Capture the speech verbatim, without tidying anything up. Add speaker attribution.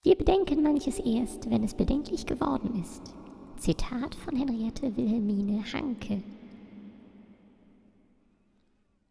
Speaker 1: Wir bedenken manches erst, wenn es bedenklich geworden ist. Zitat von Henriette Wilhelmine Hanke.